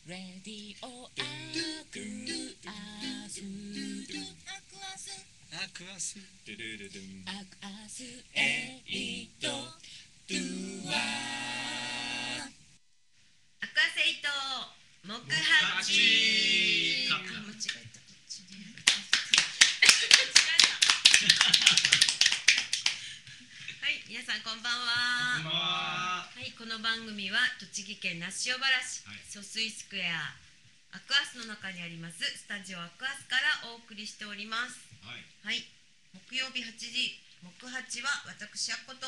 レディオアクアスアクアスドゥルルルンアクアス8ドゥワアクアセイト木八あ、 間違えたはい、皆さんこんばんは。はい、この番組は栃木県那須塩原市、疎水スクエアアクアスの中にありますスタジオアクアスからお送りしております。はい、木曜日8時、木八は私あっこと。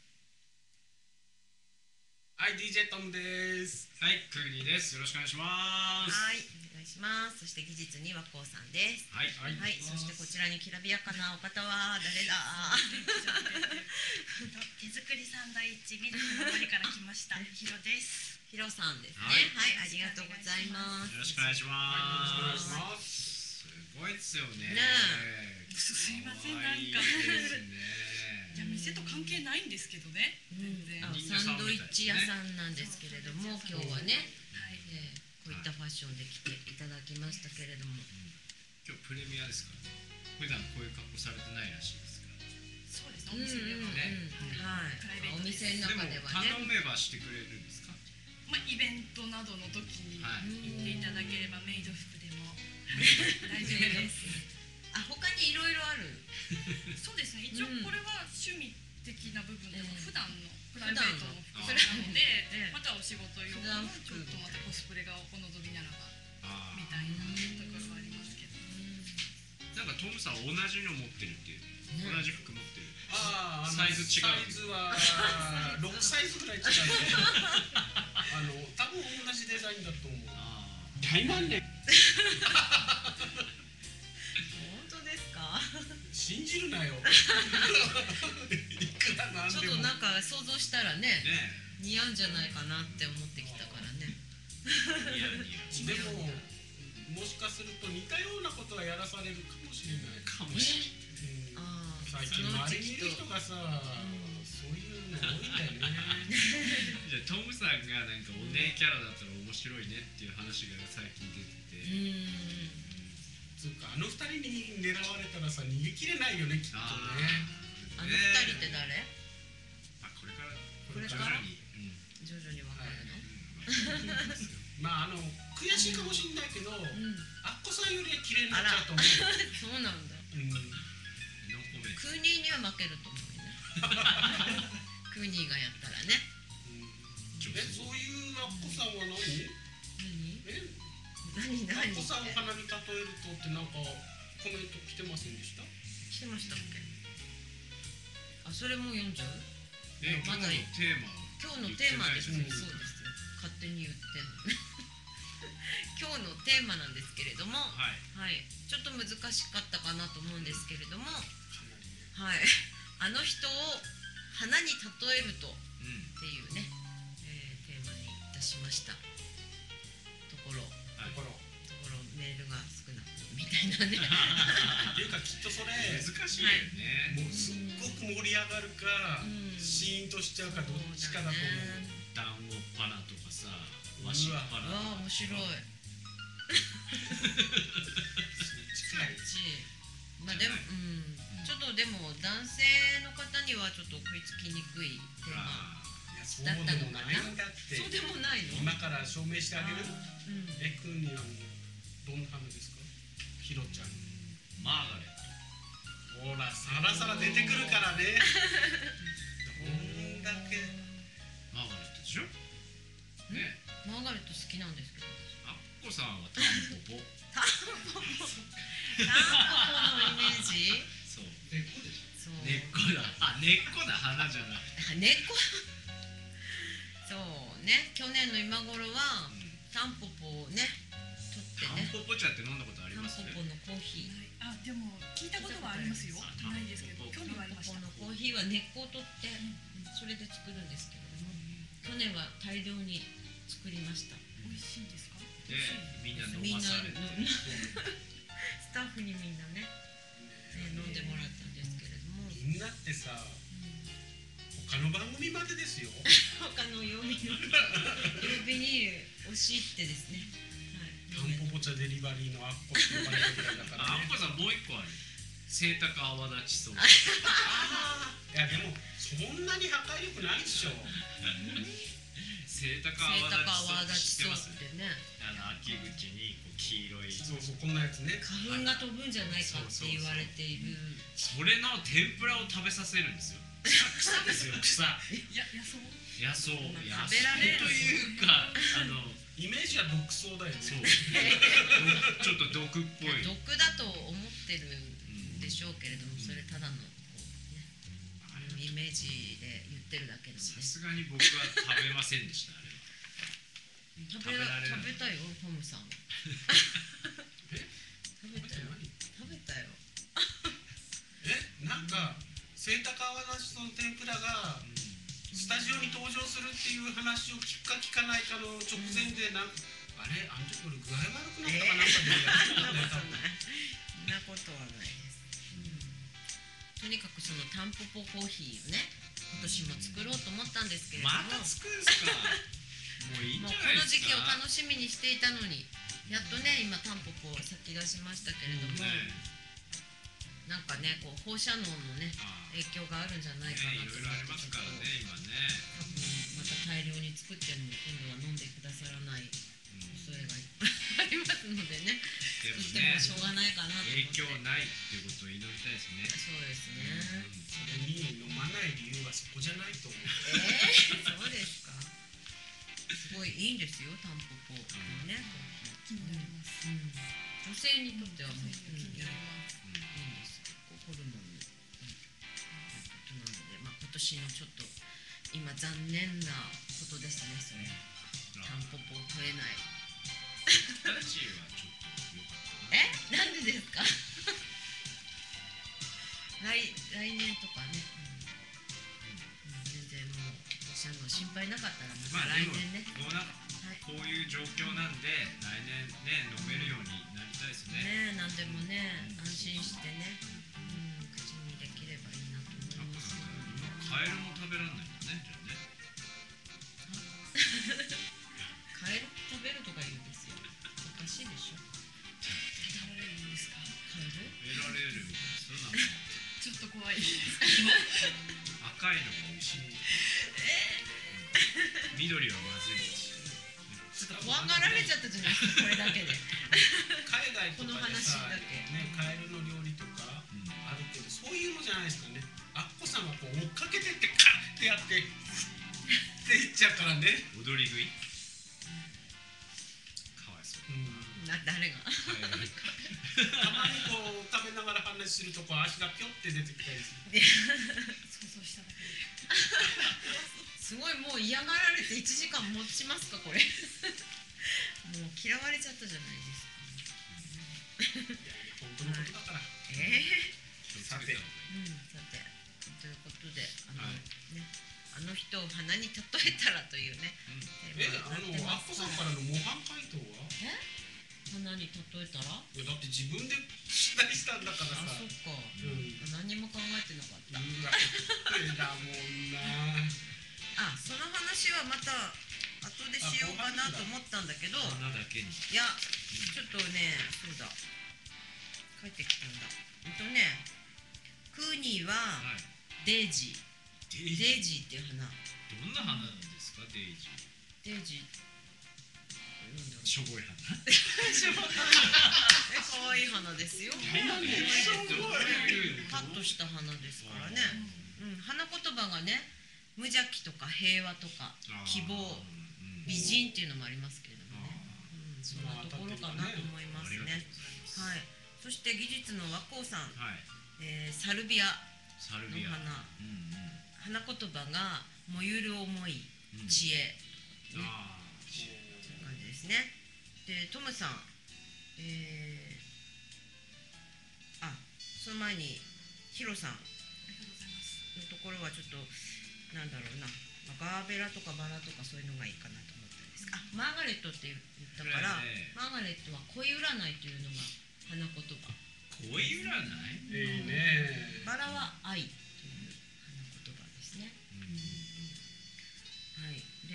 はい、DJ トムです。はい、クーニーです。よろしくお願いします。 はい、お願いします。そして技術にはこうさんです。 はい、 はい、そしてこちらにきらびやかなお方は誰だ。 手作りサンドイッチミルクの森から来ましたヒロです。 ヒロさんですね。はい、ありがとうございます。 よろしくお願いします。すごいですよね。 すいません、なんかいや、店と関係ないんですけどね。 サンドイッチ屋さんなんですけれども、今日はね、こういったファッションで来ていただきましたけれども、 今日プレミアですからね。普段こういう格好されてないらしいですから。 そうです、お店ではね。 はい、お店の中ではね。 頼めばしてくれるんですか？ まあ、イベントなどの時に行っていただければメイド服でも大丈夫です。 あ、他にいろいろある。 そうですね、一応これは趣味的な部分でも普段のプライベートの服なので、またお仕事用のちょっとまたコスプレがお望みならばみたいなところはありますけど。 なんかトムさん同じの持ってるっていう、同じ服持ってる。 サイズ違う。サイズは6サイズぐらい違う。多分同じデザインだと思う。大満ね。 本当ですか？ 信じるなよ。 ちょっとなんか想像したらね、似合うんじゃないかなって思ってきたからね。 でももしかすると似たようなことはやらされるかもしれない。かもしれない。最近周りにいる人がさ、そういうの多いんだよね。 じゃあトムさんがなんかお姉キャラだったら面白いねっていう話が最近出てて、 つうかあの二人に狙われたらさ逃げきれないよね、きっとね。 あの二人って誰？ これから徐々に分かるの。 まあ悔しいかもしれないけど、アッコさんよりは綺麗になっちゃうと思う。 そうなんだ。クーニーには負けると思うね。クーニーがやったらね。 そういうアッコさんは何？ 何？ アッコさんを鼻に例えるとってなんかコメント来てませんでした？ 来てましたっけ？あ、それも読んじゃう？ まだ今日のテーマです。そうですよ。勝手に言って。今日のテーマなんですけれども、はい、ちょっと難しかったかなと思うんですけれども、はい、あの人を花に例えるとっていうね、テーマにいたしましたところメールが少なくみたいなね。 っていうかきっとそれ難しいよね。 もうすっごく盛り上がるかシーンとしちゃうかどっちかだと思う。 団子パナとかさ、わしパナ。 わあ面白い。まあでもちょっとでも男性の方にはちょっと食いつきにくいテーマだったのかな。そうでもないの？ 今から証明してあげる？クーニーはどんな花ですか？ヒロちゃん。 マーガレット。 ほらさらさら出てくるからね。どんだけマーガレットでしょ？ね。 マーガレット好きなんですけど。 アッコさんはタンポポ。 タンポポのイメージ？ そう。 根っこでしょ？ 根っこだ。根っこだ、花じゃなくて。 根っこ。そうね。去年の今頃はタンポポをね取ってね。 タンポポ茶って飲んだことあります？ タンポポのコーヒー。 でも聞いたことはありますよ。ないですけど興味はありました。 タンポポのコーヒーは根っこを取ってそれで作るんですけれども、去年は大量に作りました。 美味しいですか？ みんな飲まされて。 スタッフにみんなね飲んでもらったんですけれども。 みんなってさ、他他の番組までですよ。 他の曜日に押し入ってですね。 タンポポ茶デリバリーのアッコって呼ばれるぐらいだからね。 アッコさんもう一個ある。清高泡立ちそう。 いやでもそんなに破壊力ないでしょ。 清高泡泡立ちそうっ立ちそうっててね。 秋口にこう黄色い。 そうそう、こんなやつね。 花粉が飛ぶんじゃないかって言われている。 それの天ぷらを食べさせるんですよ。草ですよ、草。野草食べられるというか、 イメージは毒草だよね。 そう。ちょっと毒っぽい。 毒だと思ってるんでしょうけれども、それただのイメージで言ってるだけなので。 さすがに僕は食べませんでした。あれ食べたよ、トムさん。食べたよ。 なんか清高泡立ちの天ぷらがスタジオに登場するっていう話を聞くか聞かないかの直前であれあの時俺具合悪くなったかなんかでやってたんだよ多分。 そんなことはないです。とにかくそのタンポポコーヒーをね、今年も作ろうと思ったんですけれども。 また作るんすか。もういいんじゃないですか。 この時期を楽しみにしていたのに、やっとね今タンポポを先出しましたけれども、なんかねこう放射能のね影響があるんじゃないかなと。 いろいろありますからね今ね。 多分また大量に作っても今度は飲んでくださらない恐れがありますのでね。 でも作ってもしょうがないかなと思って。 影響ないっていうことを祈りたいですね。 そうですね。 それに飲まない理由はそこじゃないと思う。 そうですか。すごいいいんですよタンポポのね。女性にとってはもういいんです。ホルモンのことなので、まあ今年のちょっと今残念なことですね。それタンポポを取れない。 僕たちはちょっと良かったな。 なんでですか。来年とかね。全然もう心配なかったらまた来年ね。 もうなんかこういう状況なんで来年ね飲めるようになりたいですね。 何でもね安心してね、口にできればいいなと思います。 カエルも食べられないもんね。じゃあね。 カエル食べるとか言うんですよ。おかしいでしょ。 食べられるんですか。 カエル？ 食べられるみたいな。そうなの。 ちょっと怖い。 赤いのが美味しい。緑はまずいし。 ちょっと怖がられちゃったじゃないですか、これだけで。 海外とかでさ、 この話だけね、カエルの料理とかあるけど、そういうのじゃないですかね。アッコさんはこう追っかけてってカッてやってって言っちゃうからね。 踊り食い。かわいそう。 誰が？ たまにこう食べながら話するとこう足がピョって出てきたりする。 想像しただけで。 すごいもう嫌がられて1時間持ちますかこれ。もう嫌われちゃったじゃないですか。 本当のことだから。 さて。 さてということであの人を花に例えたらというね。 アッコさんからの模範解答は？ 花に例えたら？ いやだって自分で取材したんだからさ。 あ、そっか。何も考えてなかった。 だもんな。 その話はまた後でしようかなと思ったんだけど、 花だけに。 いやちょっとね、そうだ帰ってきたんだ。クーニーはデイジー。デイジーっていう花。 どんな花なんですか、デイジー。 デイジー。 しょぼい花。 可愛い花ですよ。カットした花ですからね。花言葉がね、無邪気とか平和とか希望、美人っていうのもありますけれどもね。そんなところかなと思いますね。はい。そして技術の和光さん、サルビアの花。花言葉が燃ゆる思い、知恵。そういう感じですね。で、トムさん、その前にヒロさんのところはちょっとなんだろうな、ガーベラとかバラとかそういうのがいいかなと思ったんですが、マーガレットって言ったから、マーガレットは恋占いというのが花言葉。 恋占い？ いいね。 バラは愛という花言葉ですね。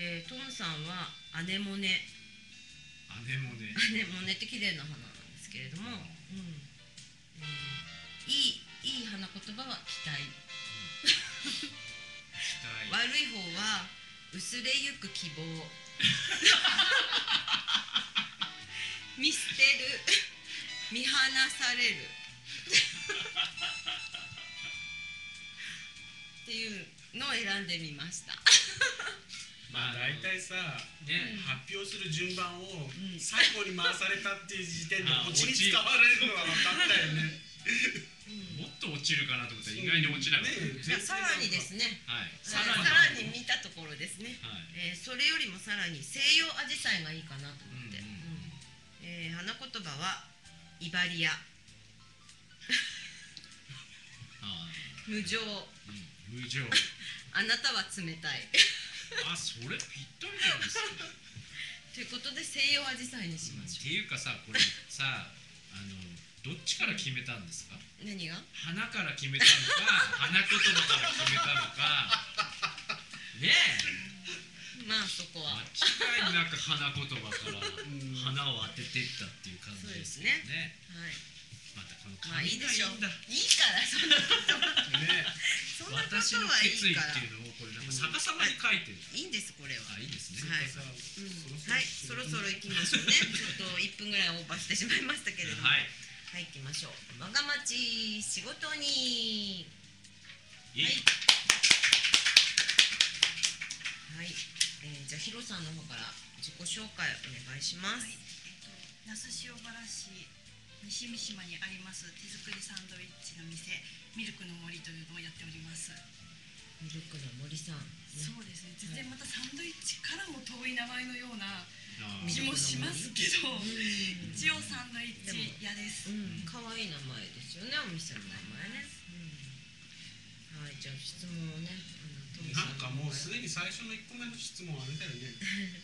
トムさんはアネモネ。 アネモネ。 アネモネって綺麗な花なんですけれども、いい花言葉は期待。悪い方は薄れゆく希望。見捨てる、見放されるっていうのを選んでみました。 まあ大体さ、発表する順番を最後に回されたっていう時点でオチに使われるのは分かったよね。 もっと落ちるかなと思ったら意外に落ちなかった。 さらにですね、さらに見たところですね、それよりもさらに西洋アジサイがいいかなと思って、花言葉はイバリア。無情。 無情。 あなたは冷たい。 それぴったりじゃないですか。 ということで西洋アジサイにしましょう。 っていうかさ、これさ、どっちから決めたんですか？ 何が？ 花から決めたのか、花言葉から決めたのか。ねえ。 まあそこは間違いなく花言葉から花を当てていったっていう感じですね。 はい。 またこのまあいいでしょう。いいからそんなことは。 ね。私の決意っていうのをこれなんか逆さまに書いてる。 いいんですこれは。 いいですね。 はい。はい。そろそろ行きましょうね。ちょっと1分ぐらいオーバーしてしまいましたけれども。はい。はい、行きましょう。我が町仕事に。はい。はい。じゃあヒロさんの方から自己紹介お願いします。 那須塩原市西三島にあります手作りサンドイッチの店ミルクの森というのをやっております。 ミルクの森さん、 そうですね。全然またサンドイッチからも遠い名前のような気もしますけど、一応サンドイッチ屋です。 可愛い名前ですよね、お店の名前ね。はい、じゃあ質問をね、 なんかもうすでに最初の1個目の質問あれだよね。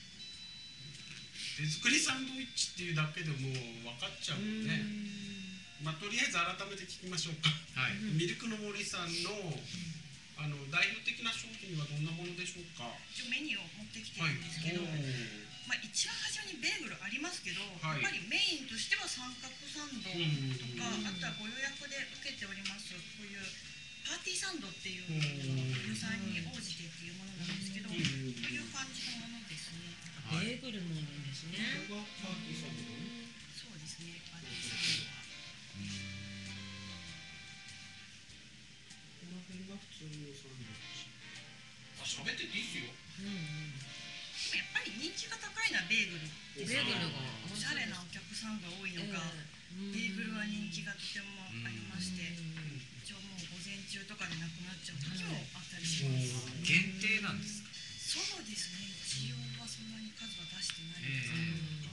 手作りサンドイッチっていうだけでもう分かっちゃうもんね。まあとりあえず改めて聞きましょうか。ミルクの森さんの代表的な商品はどんなものでしょうか。 メニューを持ってきてるんですけど、まあ一番初めにベーグルありますけど、やっぱりメインとしては三角サンドとか、あとはご予約で受けておりますこういうパーティーサンドっていう予算に応じてっていうものなんですけど、こういう感じのものですね。 ベーグルもあるんですね。 これがパーティーサンドだね。 そうですね。パーティーサンドは。 この辺が普通のサンドイッチ。喋ってていいっすよ。 やっぱり人気が高いのはベーグル。 ベーグルがおしゃれなお客さんが多いのか、ベーグルは人気がとてもありまして、一応もう午前中とかでなくなっちゃう時もあったりします。 限定なんですか？ そうですね。一応はそんなに数は出してないんですけど。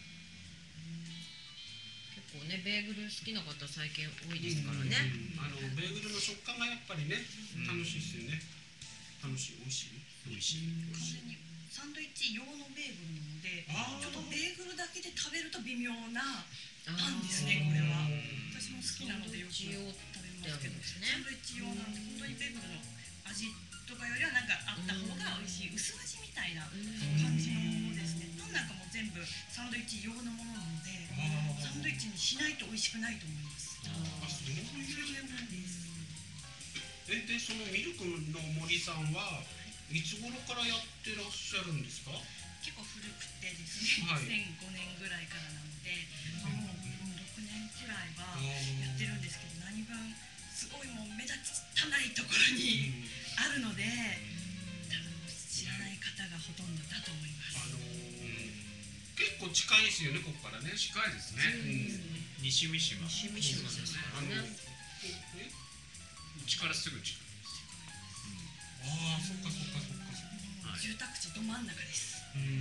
結構ね、ベーグル好きな方最近多いですからね。 ベーグルの食感がやっぱりね、楽しいですよね。楽しい、美味しい。 美味しい。 完全にサンドイッチ用のベーグルなので、ちょっとベーグルだけで食べると微妙なパンですね。これは私も好きなのでよく食べますけど、サンドイッチ用なんで本当にベーグルの味とかよりはなんかあった方が美味しい、薄味みたいな感じのものですね。パンなんかも全部サンドイッチ用のものなので、サンドイッチにしないと美味しくないと思います。 そういうものです。で、そのミルクの森さんはいつ頃からやってらっしゃるんですか？ 結構古くてですね、2005年ぐらいからなので、もう6年くらいはやってるんですけど、何分すごいもう目立たないところにあるので、多分知らない方がほとんどだと思います。 結構近いですよね、ここからね。 近いですね。西三島。 西三島ですからね。 うちからすぐ近い。 そっか。 住宅地ど真ん中です。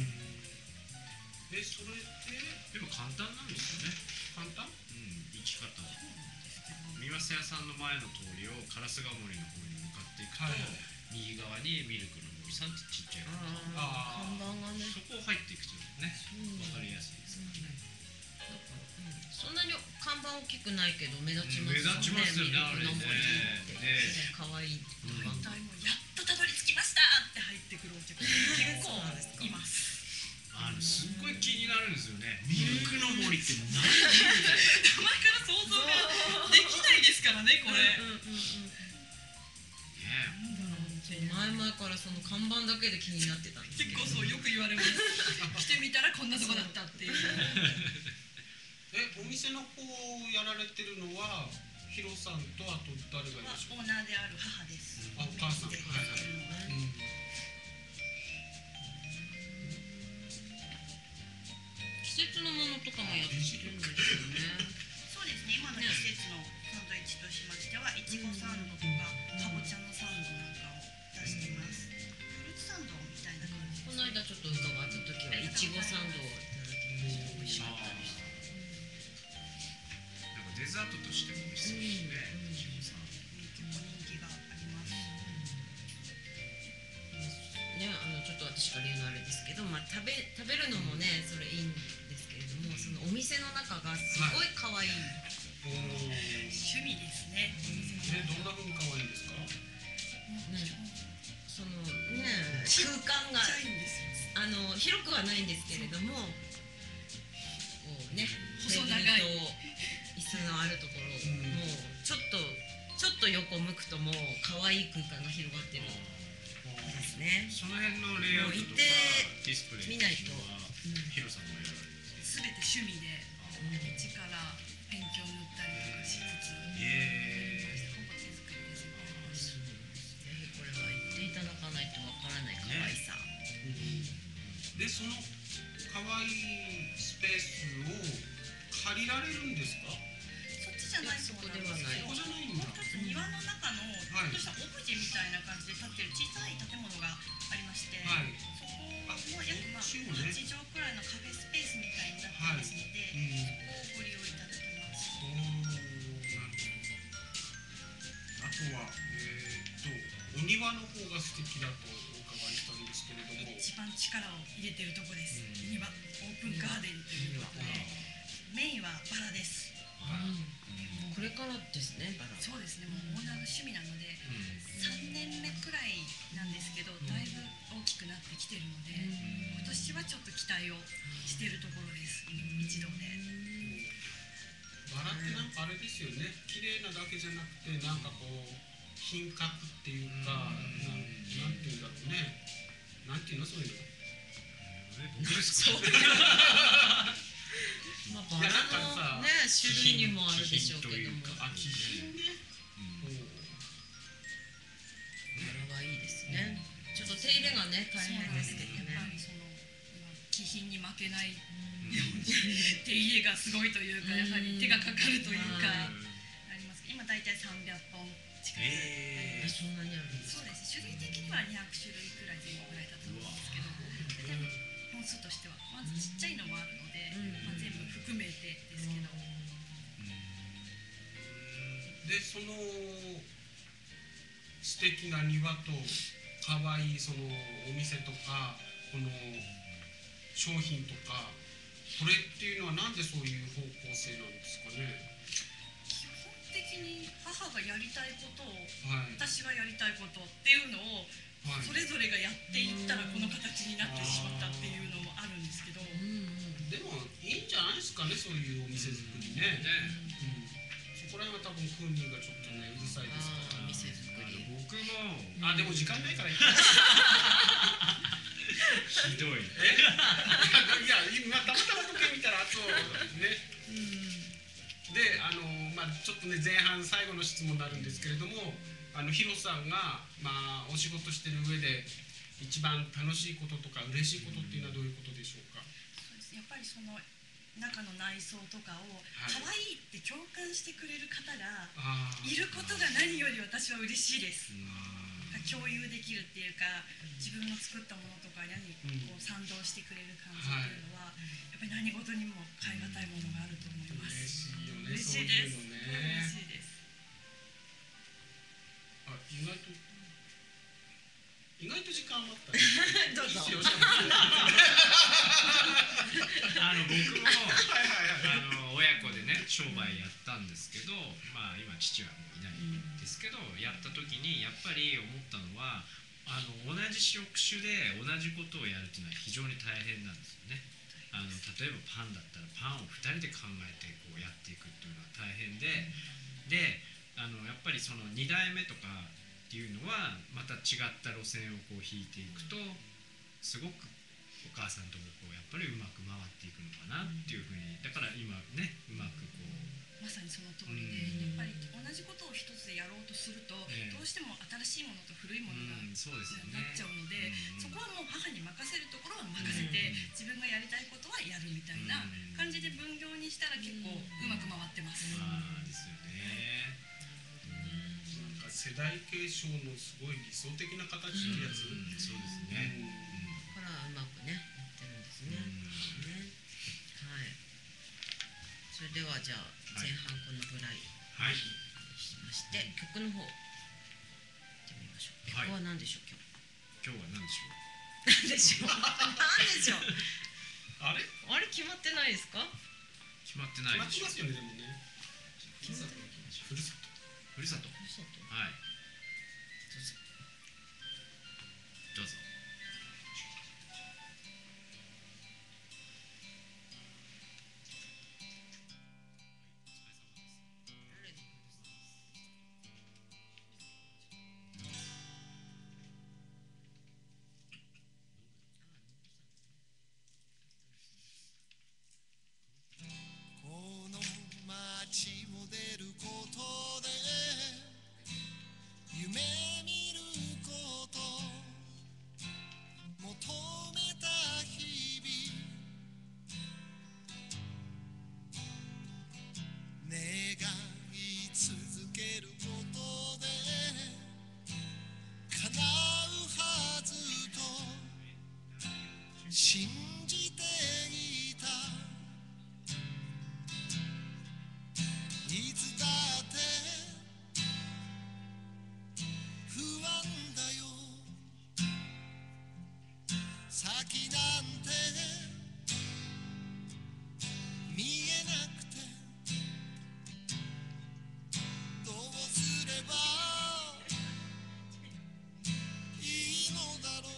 それってでも簡単なんですよね。 簡単？ 生き方は。三輪屋さんの前の通りを烏賀森の方に向かっていくと、右側にミルクの森さんってちっちゃい看板がね。 そこを入っていくとね、わかりやすいですからね。 そんなに看板大きくないけど目立ちますよね。 目立ちますよね、あれね。 可愛い。 大体もうやっとたどり着きましたって入ってくるお客さん結構るんですよね。ミルクの森って何？ 名前から想像ができないですからね、これ。 前々からその看板だけで気になってたんですけど。 結構そうよく言われます。来てみたらこんなとこだったっていう。 お店の方をやられてるのはヒロさんとあと誰がいらっしゃる？ オーナーである母です。 あ、お母さん。はいはい。 季節のものとかもやってるんですよね。 そうですね。今の季節のサンドイッチとしましては、いちごサンドとかかぼちゃのサンドなんかを出しています。フルーツサンドみたいな感じ。 この間ちょっと伺った時はいちごサンドをいただきました。美味しかったです。 なんかデザートとしても美味しそうですね。いちごサンド。 結構人気があります。 ね、ちょっと私から言うのあれですけど、まあ食べるのもね、それいいんですけれども、そのお店の中がすごい可愛い。 趣味ですね。 どんな風に可愛いんですか？ そのね、空間が広くはないんですけれども、こうね、 細長い椅子のあるところ、もうちょっと横向くともう可愛い空間が広がってるんですね。 その辺のレイアウトとかディスプレイ見ないとヒロさんがやられる。 すべて趣味で一からペンキを塗ったりとかしつつ。 ぜひこれは言っていただかないとわからない可愛さ。 で、その可愛いスペースを借りられるんですか？ そっちじゃないそうなんですよ。 そこじゃないんだ。 もう一つ庭の中のちょっとしたオブジェみたいな感じで建ってる小さい建物がありまして、そこも約8畳くらいのカフェスペースみたいになってますので、そこをご利用いただけます。 あとはお庭の方が素敵だとお伺いしたんですけれども、 一番力を入れてるとこです。庭、オープンガーデンということで、メインはバラです。 これからですね、バラ。 そうですね。もうオーナーの趣味なので、3年目くらいなんですけど、だいぶ大きくなってきてるので、今年はちょっと期待をしているところです。一同で。 バラってなんかあれですよね。綺麗なだけじゃなくて、なんかこう品格っていうか、なんていうんだろうね。なんていうのそういうの。 僕ですか？ まあ、バラのね、種類にもあるでしょうけども。 気品ね。 バラはいいですね。ちょっと手入れがね、大変ですけどね。 気品に負けないように手入れがすごいというか、やはり手がかかるというかあります。今だいたい300本近く。 そんなにあるんですか？ そうです。種類的には200種類くらい前後ぐらいだと思うんですけど、本数としてはまずちっちゃいのもあるので、全部含めてですけど。 で、その素敵な庭と可愛いそのお店とかこの商品とか、これっていうのはなんでそういう方向性なんですかね？ 基本的に母がやりたいことを、私がやりたいことっていうのを、それぞれがやっていったらこの形になってしまったっていうのもあるんですけど、 でもいいんじゃないですかね、そういうお店作りね。そこら辺は多分クーニーがちょっとねうるさいですから。 店作り。 僕もでも時間ないから。 ひどい。 いや今たまたま時計見たらそうね。でちょっとね前半最後の質問になるんですけれども、ヒロさんがお仕事してる上で一番楽しいこととか嬉しいことっていうのはどういうことでしょうか？ そうです。やっぱりその中の内装とかを可愛いって共感してくれる方がいることが何より私は嬉しいです。共有できるっていうか、自分の作ったものとかにこう賛同してくれる感じっていうのは、やっぱり何事にも代え難いものがあると思います。 嬉しいよね。 嬉しいです。嬉しいです。 意外と時間余ったね。 どうぞ。 僕も親子でね商売やったんですけど、今父はもういないんですけど、やった時にやっぱり思ったのは、同じ職種で同じことをやるっていうのは非常に大変なんですよね。 例えばパンだったらパンを2人で考えてこうやっていくっていうのは大変で、やっぱりその2代目とかっていうのはまた違った路線をこう引いていくとすごくお母さんともこうやっぱりうまく回っていくのかなっていうふうに、だから今ねうまくこうまさにその通りで、やっぱり同じことを一つでやろうとすると、どうしても新しいものと古いものが、 そうですよね、 なっちゃうので、そこはもう母に任せるところは任せて、自分がやりたいことはやるみたいな感じで分業にしたら結構うまく回ってます。 ですよね。 なんか世代継承のすごい理想的な形ってやつ。 そうですね。 からうまくねやってるんですね。はい。それではじゃあ前半このぐらいにしまして、曲の方いってみましょう。曲は何でしょう今日は何でしょう。 何でしょう。何でしょう。 あれ決まってないですか？ 決まってないでしょ。 決まってますよねでもね。ふるさと。 ふるさと。はい。どうぞ。 この街を出ることで夢見ること求めた日々願い続けることで叶うはずと信じていたいつだって不安だよ先なんて見えなくてどうすればいいのだろ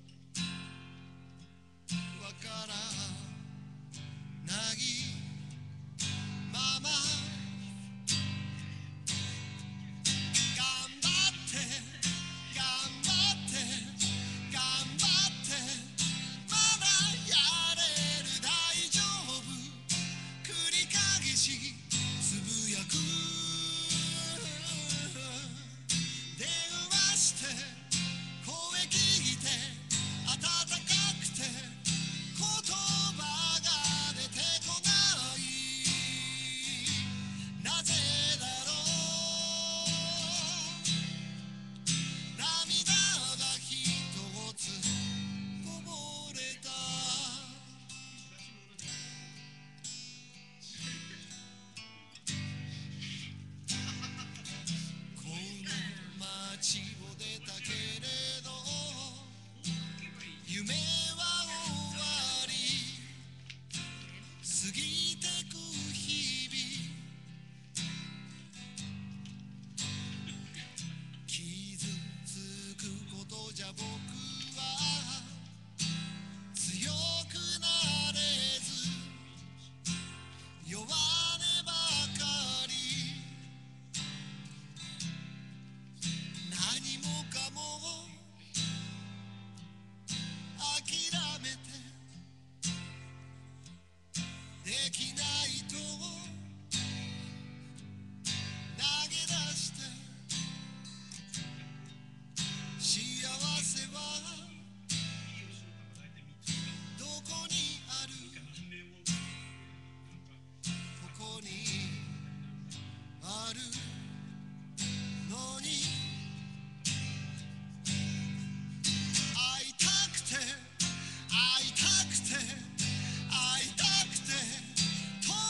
うわからないまま頑張って頑張って頑張ってまだやれる大丈夫繰り返しつぶやく電話して声聞いて温かくて言葉が出てこないなぜだろう涙が一つこぼれたこの街を出たけれど夢は終わり過ぎてく日々傷つくことじゃ僕は強くなれず弱音ばかり何もかも諦めてできないと投げ出して幸せはどこにあるここにあるのに会いたくて会いたくて会いたくて止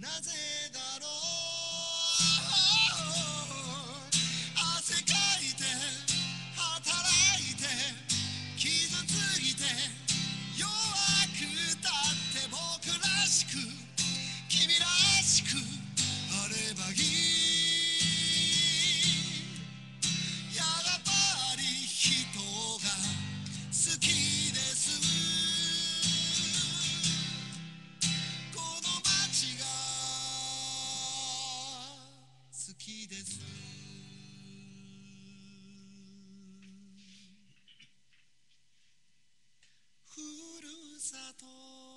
なぜだろう汗かいて働いて傷ついて弱くたって僕らしく君らしくあればいいやっぱり人が好きですこの街が好きですふるさと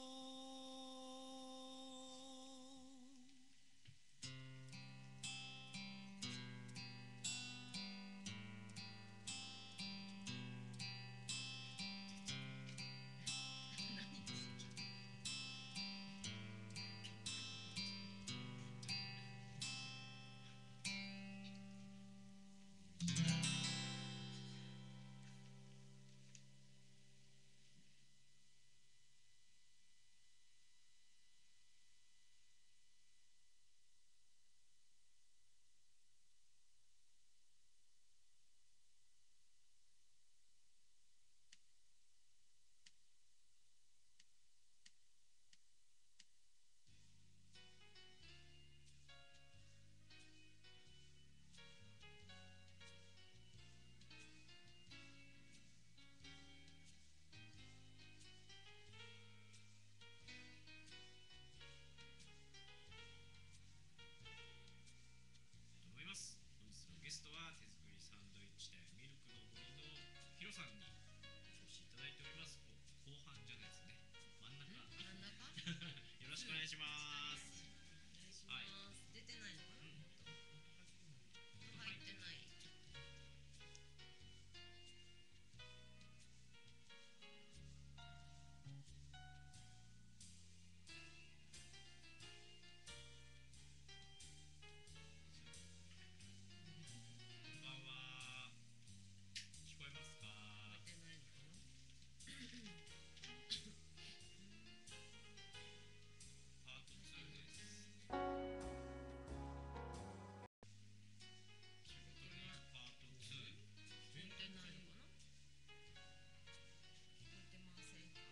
思います。本日のゲストは手作りサンドイッチ店ミルクの森のヒロさんにお越しいただいております。後半じゃないですね。真ん中。よろしくお願いします。はい。 出てないのかな。入ってない。 こんばんは。聞こえますか。 出てないのかな。 パート2です。仕事のパート2。 出てないのかな。聞こえてませんか。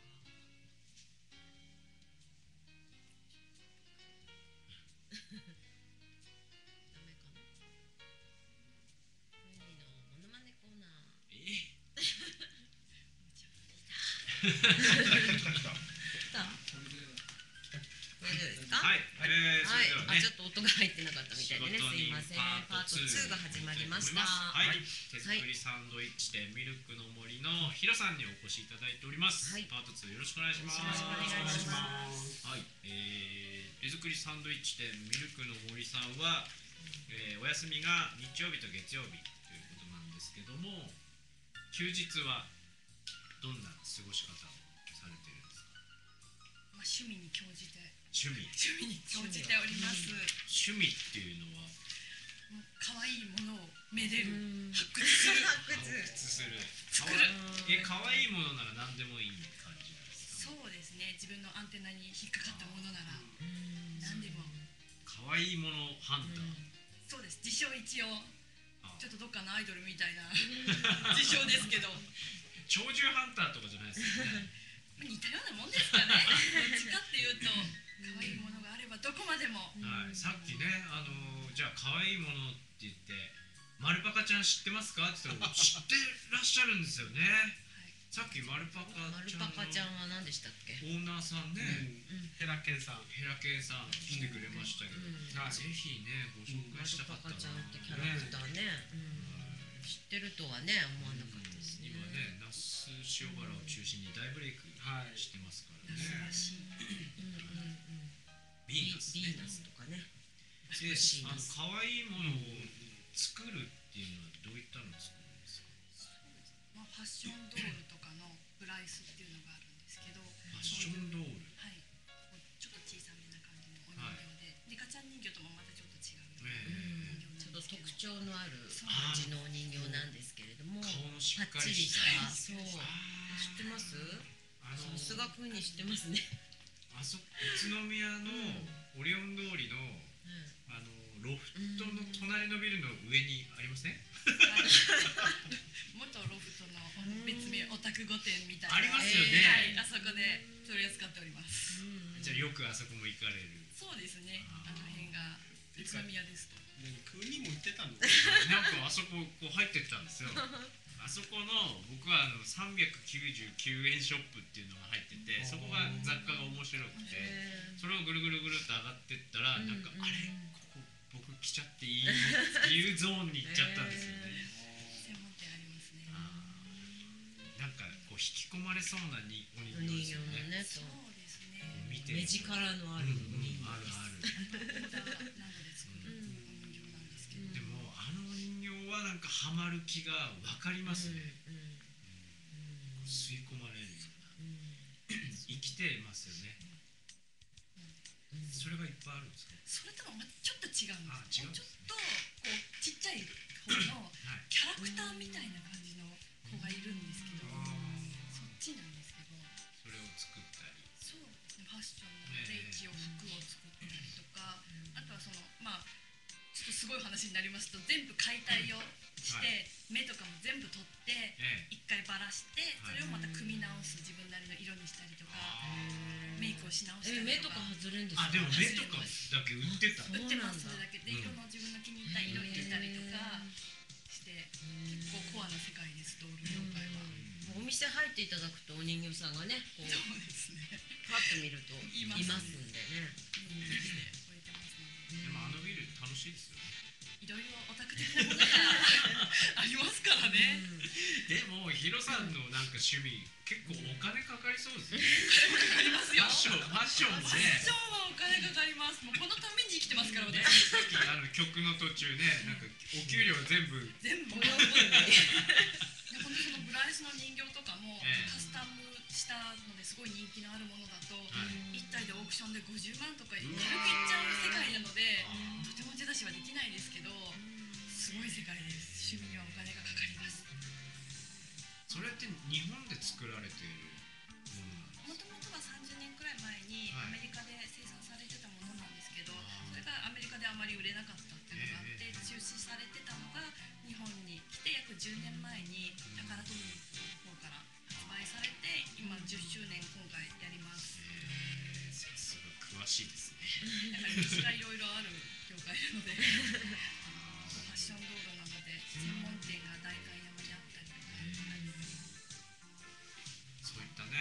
ダメかな。トイニーのモノマネコーナー。大丈夫ですか。 はい。それではね。 ちょっと音が入ってなかったみたいでね、すいません。パート2が始まりました。 はい。手作りサンドイッチ店ミルクの森のヒロさんにお越しいただいております。パート2よろしくお願いします。 よろしくお願いします。 はい。手作りサンドイッチ店ミルクの森さんは、お休みが日曜日と月曜日ということなんですけども、休日はどんな過ごし方をされているんですか。 まあ趣味に興じて趣味に興じております。 趣味っていうのはもう可愛いものをめでる、発掘する、 作る。可愛いものなら何でもいい感じなんですか。 そうですね。自分のアンテナに引っかかったものなら何でも。 可愛いものハンター。 そうです。自称一応ちょっとどっかのアイドルみたいな自称ですけど。 鳥獣ハンターとかじゃないですよね。 似たようなもんですかね。どっちかっていうと可愛いものがあればどこまでも。 はい。さっきねじゃあ可愛いものって言ってマルパカちゃん知ってますかって言ったら知ってらっしゃるんですよね。さっきマルパカちゃんは何でしたっけ。 オーナーさんね、 ヘラケンさん来てくれましたけど、ぜひねご紹介したかったな。 マルパカちゃんってキャラクターね、知ってるとはね思わなかったですね。 今ね那須塩原を中心に大ブレイクしてますからね。ヴィーナスとかね。 可愛いものを作るっていうのはどういったのを作るんですか。 まあファッションドールとかのプライスっていうのがあるんですけど。 ファッションドール。 はい。ちょっと小さめな感じのお人形で、リカちゃん人形ともまたちょっと違う。 ちょっと特徴のある感じのお人形なんですけれども、 顔のしっかパッチリりししたた。そう。知ってます？さすがくんに知ってますね。 宇都宮のオリオン通りのロフトの隣のビルの上にありません？ 元ロフトの別名オタク御殿みたいなありますよね。 はい、あそこで取り扱っております。 じゃあよくあそこも行かれる。 そうですね。あの辺が宇都宮ですと。 空にも行ってたの？ なんかあそここう入ってったんですよ。あそこの僕は399円ショップっていうのが入ってて、そこが雑貨が面白くて、それをぐるぐるぐるっと上がってったら、なんかあれここ僕来ちゃっていいのっていうゾーンに行っちゃったんですよね。 専門店ありますね。 なんかこう引き込まれそうなにお人形ですよね。 そうですね。 見て目力のあるお人形。 あるある。でもあの人形はなんかハマる気が分かりますね。吸い込まれるような、生きてますよね。それがいっぱいあるんですか？ それともまたちょっと違うんです。 違うんですね。 ちょっとこうちっちゃい方のキャラクターみたいな感じの子がいるんですけど、そっちなんですけど。 それを作ったり。 そう、ファッションなので一応服を作ったりとか、あとはそのまあちょっとすごい話になりますと、全部解体をして、目とかも全部取って一回バラして、それをまた組み直す、自分なりの色にしたりとか、メイクをし直したり目とか外れるんですか？ でも目とかだけ売ってた。 売ってます。それだけで色の自分の気に入った色入れたりとかして、結構コアな世界です、ドール業界は。 お店入っていただくとお人形さんがね、こうそうですね。 パッと見るといますんでね。 でもあのビル楽しいですよね。 いろいろオタク的なものがありますからね。 でもヒロさんのなんか趣味結構お金かかりそうですね。 かかりますよ。 ファッションもね。 ファッションはお金かかります。もうこのために生きてますから私。 さっき曲の途中ね、なんかお給料全部もらう分に。本当そのブライスの人形とかもカスタムしたのですごい人気のあるものだと、1体でオークションで50万とか軽くいっちゃう世界なので、とても手出しはできないですけど、すごい世界です。趣味にはお金がかかります。 それって日本で作られているものなんですか？ もともとは30年くらい前にアメリカで生産されてたものなんですけど、それがアメリカであまり売れなかったっていうのがあって、中止されてたのが日本に来て約10年前にタカラトミーの方から発売されて、今10周年今回やります。 さすが詳しいですね。 やはり道がいろいろある業界なのでファッション道路なので専門店が代官山にあったりとか、 そういったね、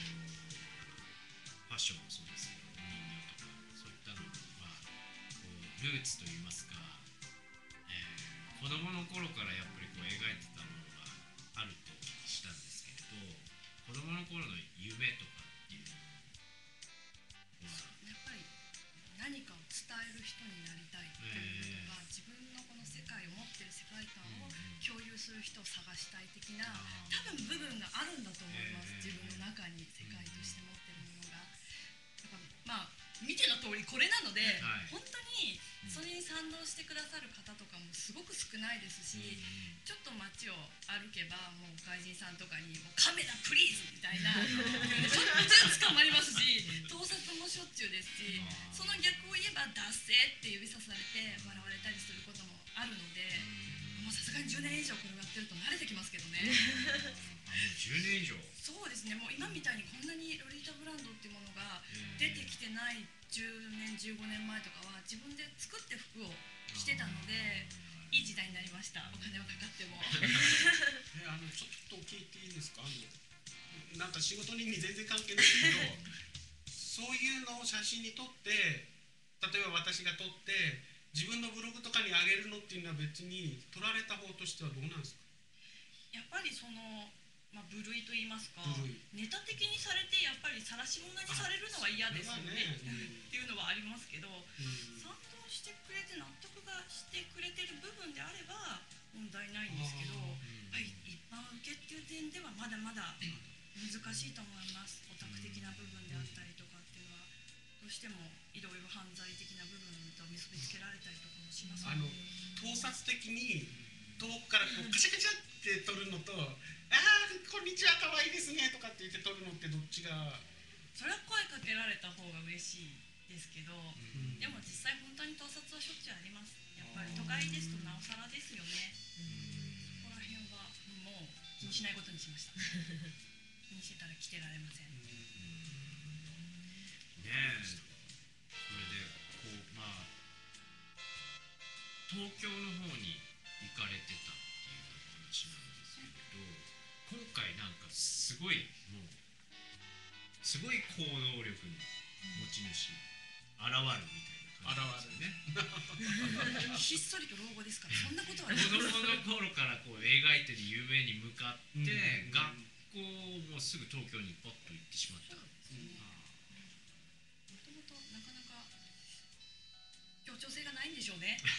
ファッションもそうですけど、人形とかそういったのはこうルーツといいますか、子供の頃からやっぱりこう描いてたものがあるとしたんですけれど、子供の頃の夢とかっていうのはやっぱり何かを伝える人になりたいっていうのとか、自分のこの世界を持ってる世界観を共有する人を探したい的な多分部分があるんだと思います。自分の中に世界として持ってるものが。だからまあ見ての通りこれなので、本当にそれに賛同してくださる方とかもすごく少ないですし、ちょっと街を歩けばもう外人さんとかにもうカメラプリーズみたいなしょっちゅう捕まりますし、盗撮もしょっちゅうですし、その逆を言えばダッセーって指さされて笑われたりすることもあるので、もうさすがに10年以上これをやってると慣れてきますけどね。 もう10年以上。 そうですね。もう今みたいにこんなにロリータブランドっていうものが出てきてない10年15年前とかは自分で作って服を着てたので、いい時代になりました。お金はかかってもちょっと聞いていいですか？なんか仕事人に全然関係ないけどそういうのを写真に撮って、例えば私が撮って自分のブログとかに上げるのっていうのは別に撮られた方としてはどうなんですか？ やっぱりその部類といいますか、ネタ的にされてやっぱり晒し者にされるのは嫌ですよねっていうのはありますけど、賛同してくれて納得がしてくれてる部分であれば問題ないんですけど、一般受けっていう点ではまだまだ難しいと思います。オタク的な部分であったりとかっていうのはどうしてもいろいろ犯罪的な部分と結びつけられたりとかもしますので、 盗撮的に遠くからこうカチャカチャって撮るのとこんにちは可愛いですねとかって言って撮るのってどっちが？ それは声かけられた方が嬉しいですけど、でも実際本当に盗撮はしょっちゅうあります。やっぱり都会ですとなおさらですよね。そこら辺はもう気にしないことにしました。気にしてたら来てられません。 ねえ、それでこう東京の方に行かれてたっていう話なんですけど、今回なんかすごい行動力の持ち主現るみたいな感じですよね。 ひっそりと老後ですから、そんなことはない。 子供の頃からこう描いてる夢に向かって、学校もすぐ東京にポッと行ってしまった。もともとなかなか協調性がないんでしょうね。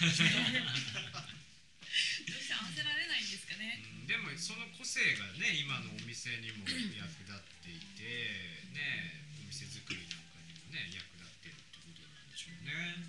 どうして合わせられないんですかね。 でもその個性がね、今のお店にも役立っていてね、お店作りなんかにもね役立ってるってことなんでしょうね。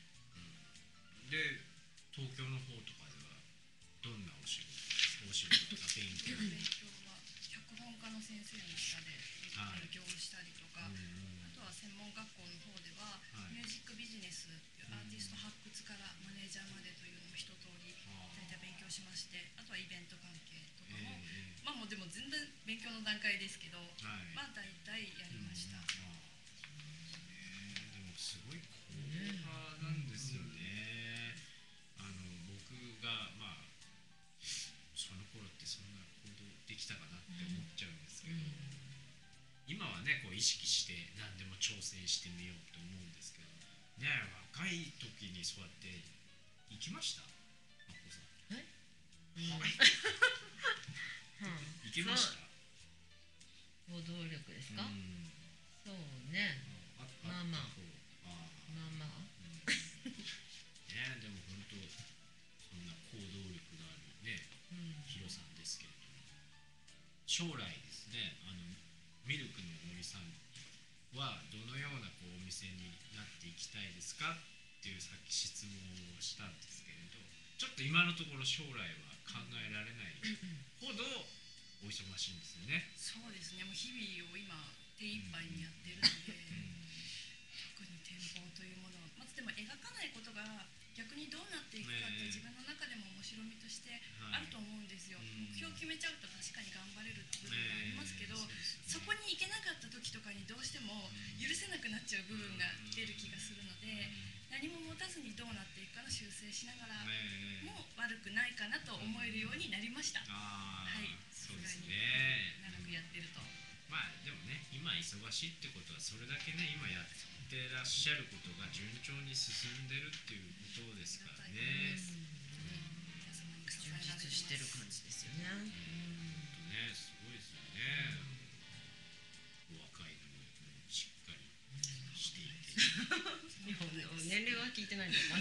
で、東京の方とかではどんなお仕事とか勉強は脚本家の先生の下で勉強をしたりとか、あとは専門学校の方ではミュージックビジネス、アーティスト発掘からマネージャーまでというのを一通り大体勉強しまして、あとはイベント関係とかも、もうでも全然勉強の段階ですけど、大体やりました。 でもすごい高派なんですよね。僕がその頃ってそんな行動できたかなって思っちゃうんですけど、今はねこう意識して何でも挑戦してみようと思うんですけどね。若い時にそうやって行きました？マコさん。行けました？ 行動力ですか？そうね。まあまあね、でも本当そんな行動力のあるね、ヒロさんですけれども、将来ですね、ミルクの森さんはどのようなこうお店になっていきたいですかっていうさっき質問をしたんですけれど、ちょっと今のところ将来は考えられないほどお忙しいんですよね。 そうですね、もう日々を今手一杯にやってるので、特に展望というものはまずでも描かないことが逆にどうなっていくかって自分の中でも面白みとしてあると思うんですよ。目標を決めちゃうと確かに頑張れるって部分がありますけど、そこに行けなかった時とかにどうしても許せなくなっちゃう部分が出る気がするので、何も持たずにどうなっていくかの修正しながらも悪くないかなと思えるようになりました。はい、 そうですね。 長くやってると。 でもね、今忙しいってことはそれだけね、今やってらっしゃることが順調に進んでるっていうことですからね。 充実してる感じですよね。 すごいですよね。お若いのにしっかりしていて。 年齢は聞いてないんですか？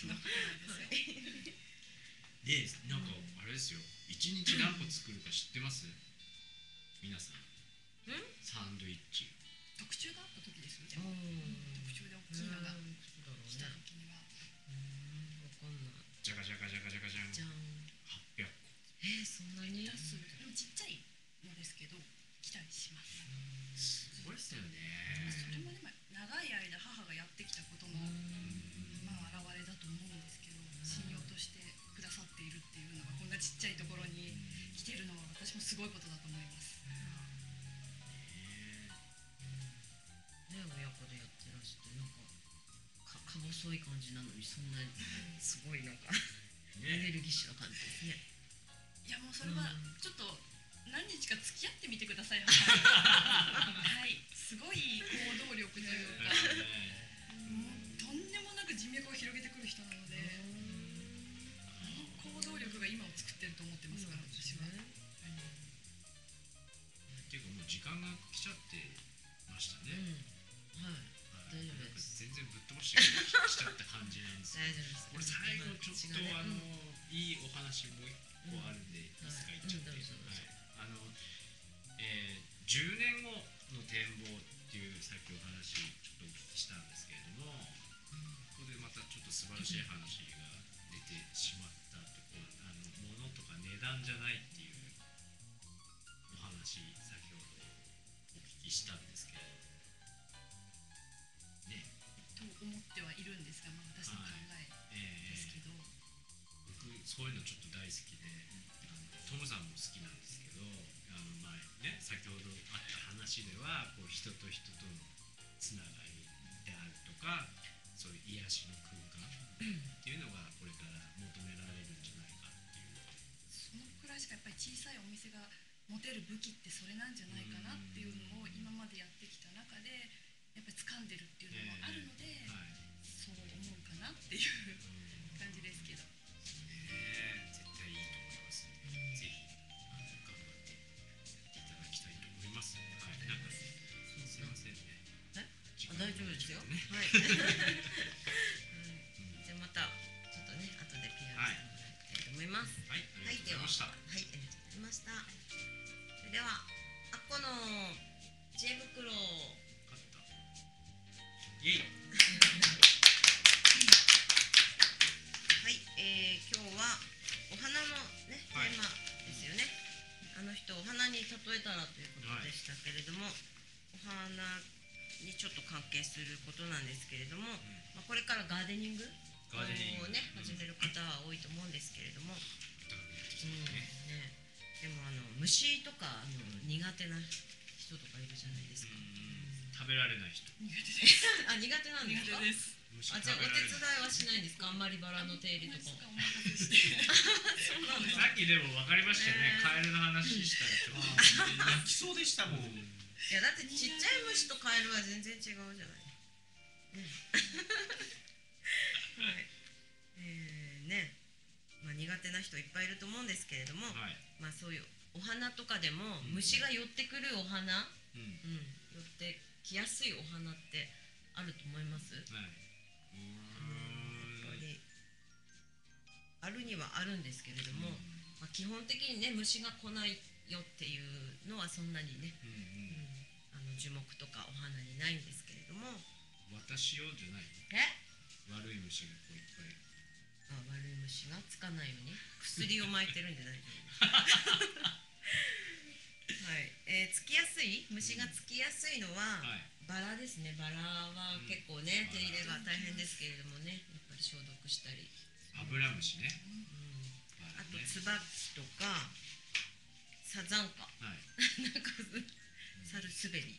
で、なんかあれですよ、1日何個作るか知ってます？皆さん。サンドイッチ。 特注があった時ですよね。特注で大きいのが来た時には。 わかんない。 じゃがじゃがじゃがじゃがじゃん。800個。 そんなに？ でもちっちゃいのですけど来たりします。 すごいですよね。 それもね、長い間母がやってきたことの表れだと思うんですけど、信用としてくださっているっていうのがこんなちっちゃいところに来てるのは私もすごいことだと思います。 親子でやってらしてなんか細い感じなのにそんなにすごいなんかエネルギッシュな感じですね。 いやもうそれはちょっと何日か付き合ってみてください。はい、すごい行動力というか、もうとんでもなく人脈を広げてくる人なので、行動力が今を作ってると思ってますから、私は。 っていうかもう時間が来ちゃってましたね。 大丈夫です。 全然ぶっ飛ばしてきちゃった感じなんですけど、これ最後ちょっといいお話もう一個あるんでいいですか、言っちゃって。10年後の展望っていうさっきお話ちょっとお聞きしたんですけれども、ここでまたちょっと素晴らしい話が出てしまったところ、物とか値段じゃないっていうお話先ほどお聞きしたんですけれどね、 と思ってはいるんですが、まあ、私の考えですけど、 僕そういうのちょっと大好きで、トムさんも好きなんですけど、前ね先ほどあった話ではこう人と人とのつながりであるとか、そういう癒しの空間っていうのがこれから求められるんじゃないかっていう。 そのくらいしかやっぱり小さいお店が持てる武器ってそれなんじゃないかなっていうのを今までやってきた中でやっぱり掴んでるっていうのもあるので、そう思うかなっていう感じですけど。 絶対いいと思いますので、ぜひ頑張っていただきたいと思います。はい、なんかすいませんね。 大丈夫ですよ。 ね、 はい。じゃあまたちょっとね後で PR してもらいたいと思います。 はい、ありがとうございました。 はい、ありがとうございました。それではあっこの知恵袋勝った。イエイ。 はい、今日はお花のねテーマですよね。あの人お花に例えたらということでしたけれども、お花にちょっと関係することなんですけれども、まあ、これからガーデニングをね始める方は多いと思うんですけれども、でも虫とか苦手な人とかいるじゃないですか。 食べられない人。 苦手です。 あ、苦手なんですか。 苦手です。 あ、じゃあお手伝いはしないんですか。あんまりバラの手入れとか。 お任せして。 さっきでも分かりましたよね。カエルの話したらちょっと泣きそうでしたもん。 いやだってちっちゃい虫とカエルは全然違うじゃない。はい。ね、まあ苦手な人いっぱいいると思うんですけれども、まあそういうお花とかでも虫が寄ってくるお花、寄ってきやすいお花ってあると思います？あるにはあるんですけれども、まあ、基本的にね虫が来ないよっていうのはそんなにね、樹木とかお花にないんですけれども。 私よじゃない。悪い虫がこういっぱい。 悪い虫がつかないように薬を撒いてるんじゃないのはい、つきやすい虫がつきやすいのは、バラですね。バラは結構ね、手入れが大変ですけれどもね、やっぱり消毒したり。 アブラムシね。 あとツバキとかサザンカ、なんかサルスベリ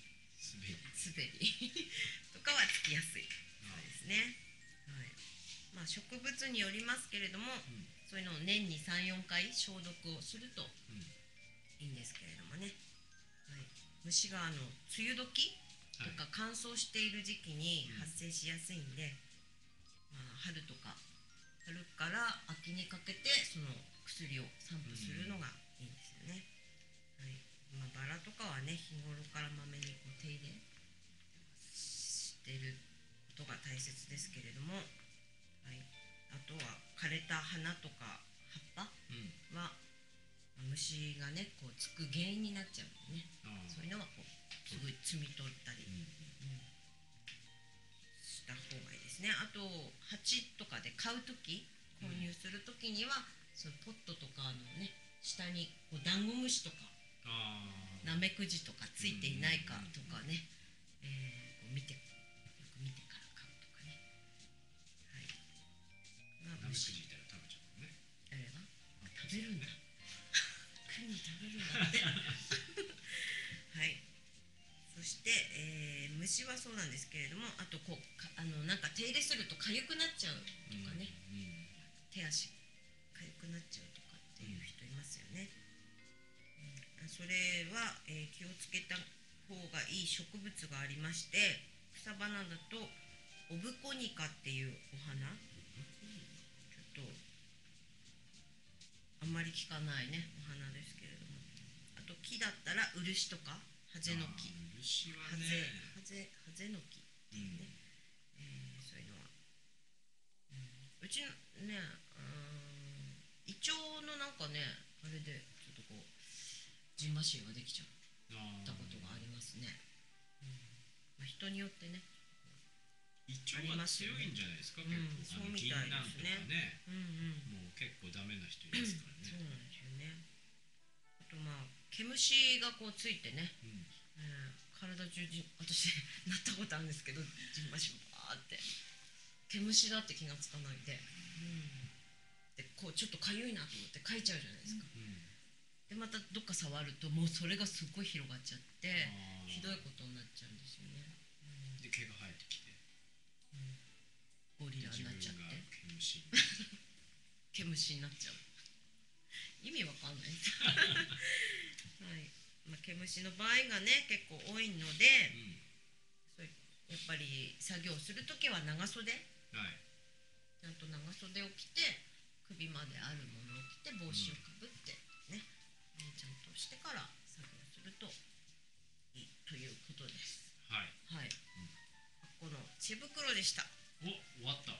とかはつきやすいですね。まあ植物によりますけれども、そういうのを年に3、4回消毒をするといいんですけれどもね。虫が梅雨時とか乾燥している時期に発生しやすいんで、まあ、春から秋にかけてその薬を散布するのがいいんですよね。まあ、バラとかはね日頃からまめにこう手入れしてることが大切ですけれども、あとは枯れた花とか葉っぱは、虫がねこうつく原因になっちゃうんでね、そういうのはこうすぐ摘み取ったり、した方がいいですね。あと鉢とかで買う時購入する時には、そのポットとかのね下にこうダンゴムシとかナメクジとかついていないかとかね、こうよく見てから買うとかね。 ナメクジいたら食べちゃうね。 誰が食べるんだ。栗に食べるんだってはい。そして、虫はそうなんですけれども、あとこうなんか手入れすると痒くなっちゃうとかね、手足痒くなっちゃうとかっていう人いますよね。それは、気をつけた方がいい植物がありまして、草花だとオブコニカっていうお花、ちょっとあんまり聞かないねお花ですけれども、あと木だったら漆とかハゼの木、ハゼの木っていうね、そういうのは、うちね、イチョウのなんかねあれでちょっとこうジンマシンができちゃったことがありますね。まあ、人によってねイチョウは強いんじゃないですか。結構そうみたいですね。 もう結構ダメな人いますからね。 そうなんですよね。あとまあ毛虫がこうついてね、蚊体中に私なったことあるんですけど、じんましんバーって毛虫だって気がつかないで、でこうちょっとかゆいなと思ってかいちゃうじゃないですか、でまたどっか触るともうそれがすごい広がっちゃってひどいことになっちゃうんですよね、 で毛が生えてきて、 ゴリラになっちゃって毛虫に毛虫になっちゃう意味わかんないですはい、毛虫の場合がね結構多いので、そうやっぱり作業するときは長袖、ちゃんと長袖を着て首まであるものを着て帽子をかぶってね、ちゃんとしてから作業するといいということです。はい、この知袋でした。 お、終わった。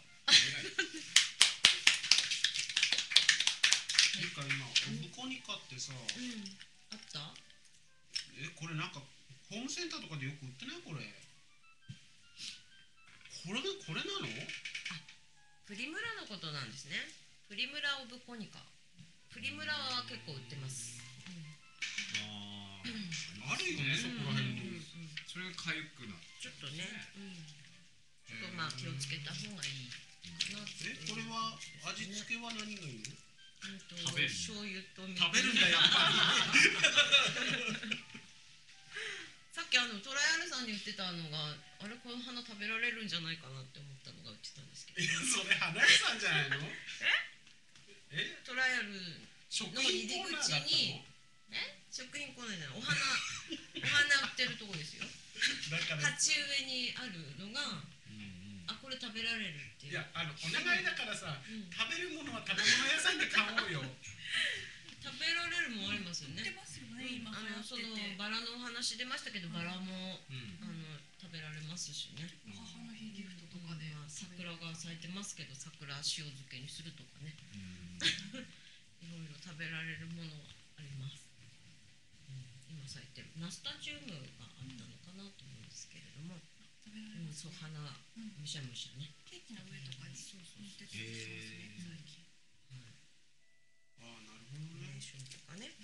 てか今オブコニカってさ、 あった？ これなんかホームセンターとかでよく売ってない？これなの？ プリムラのことなんですね。プリムラオブコニカ。プリムラは結構売ってます。 あるよね、そこら辺に。 それが痒くなる。 ちょっとね、ちょっとまあ気をつけた方がいいかなって。 これは味付けは何がいいの？ 食べる。 醤油と水。 食べるんだやっぱり。 さっきトライアルさんに言ってたのが、あれこの花食べられるんじゃないかなって思ったのが売ってたんですけど。 いやそれ花屋さんじゃないの？ トライアルの入り口に食品コーナーじゃない、お花売ってるとこですよ。 だから鉢植えにあるのが、これ食べられるっていう。 いやお願いだからさ、食べるものは食べ物屋さんで買おうよ。 食べられるもんありますよね。 売ってますよね、今そのバラのお話出ましたけど、バラも食べられますしね。 母の日ギフトとかで桜が咲いてますけど、桜塩漬けにするとかね。いろいろ食べられるものはあります。今咲いてるナスタチウムがあったのかなと思うんですけれども、そう花むしゃむしゃね。 ケーキの上とかに塗ってたりしますね、最近。 なるほどね。 とかね。